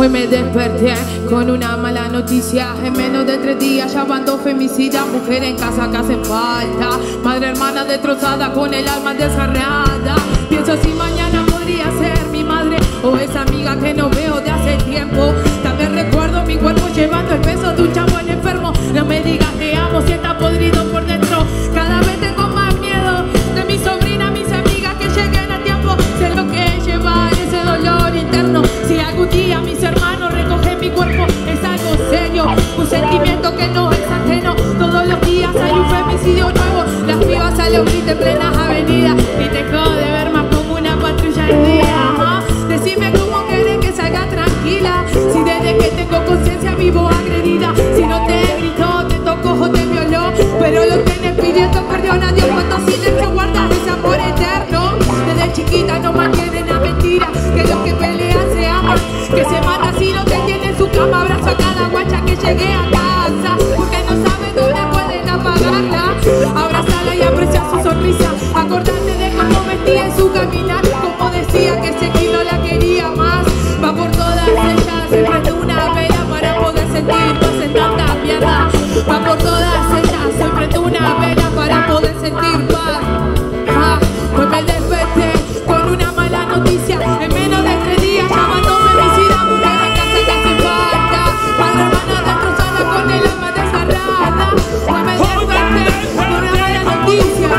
Hoy me desperté con una mala noticia. En menos de 3 días ya van 2 femicidas. Mujer en casa que hace falta. Madre hermana destrozada con el alma desgarrada. Pienso si mañana podría ser mi madre o esa amiga que no veo de hace tiempo. También recuerdo mi cuerpo llevando el peso de un chabón enfermo. No me digas te amo si está podrido por dentro. Cada vez tengo más miedo de mi sobrina, mis amigas que lleguen a tiempo. Sé lo que es llevar ese dolor interno. Si algún día mis hermanos recogen mi cuerpo, es algo serio, un sentimiento que no es ajeno. Todos los días hay un femicidio nuevo. Las pibas a los gritos en plenas avenidas. Y dejo de ver más como una patrulla al día. Decime cómo querés que salga tranquila, si desde que tengo conciencia vivo agredida. Si no te gritó, te tocó o te violó, pero lo tenés pidiendo perdón a Dios. Cuánto silencio guardas ese amor eterno. Desde chiquita no mantienen la mentira, que los que pelean se aman, que se mata si no te tiene en su cama. Abrazo a cada guacha que llegue a casa, porque no sabe dónde pueden apagarla. Abrazala y aprecia su sonrisa, acordate de cómo vestía en su caminar, como decía que ese kilo la quería más. Va por todas ellas, se prende una vela para poder sentir paz en tanta mierda. Va por todas ellas, se prende una vela para poder sentir paz. Hoy me desperté con una mala noticia. En menos de 3 días ya van 2 femicidas. Mujer en casa que hace falta. Madre hermana destrozada con el alma desgarrada. Hoy me desperté con una mala noticia.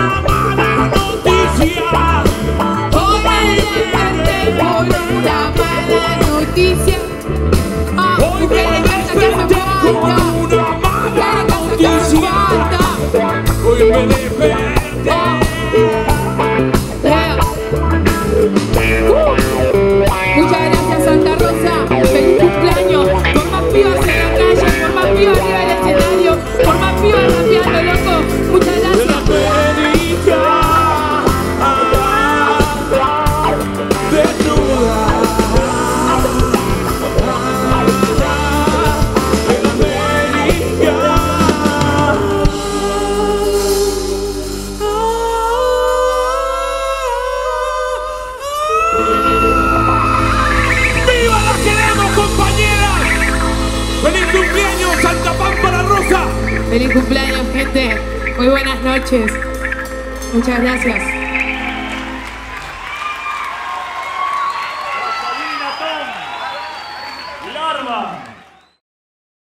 Hoy me desperté con una mala noticia. Mujer en casa que hace falta. Mujer en casa que hace falta. Hoy me desperté. Muchas gracias Santa Rosa, feliz cumpleaños. Por más pibas en la calle, por más pibas arriba del escenario, por más pibas rapeando, loco. Muchas gracias. ¡Feliz cumpleaños, Santa Pámpara Rosa! Feliz cumpleaños, gente. Muy buenas noches. Muchas gracias. Larva.